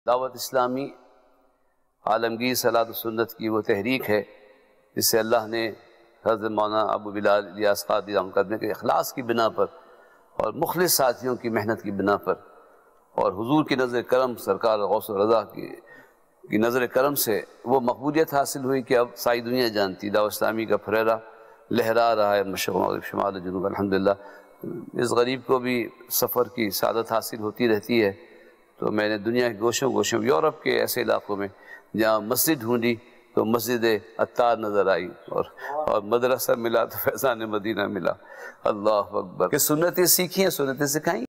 दावत इस्लामी आलमगीर सलात सुन्नत की वो तहरीक है जिससे अल्लाह ने हज़रत मौलाना इलियास क़ादरी के इखलास की बिना पर और मुखलिस साथियों की मेहनत की बिना पर और हुजूर की नज़र करम सरकार गौस रज़ा की नज़र करम से वो मकबूलियत हासिल हुई कि अब सारी दुनिया जानती दावत इस्लामी का फरेरा लहरा रहा है मशरिक़ मग़रिब शुमाल जनूब। अल्हम्दुलिल्लाह इस गरीब को भी सफ़र की सादत हासिल होती रहती है। तो मैंने दुनिया के गोशों गोशों यूरोप के ऐसे इलाक़ों में जहाँ मस्जिद ढूंढी तो मस्जिद अत्तार नज़र आई और मदरसा मिला तो फैज़ान मदीना मिला। अल्लाह अकबर कि सुन्नतें सीखी हैं, सुन्नतें सिखाई।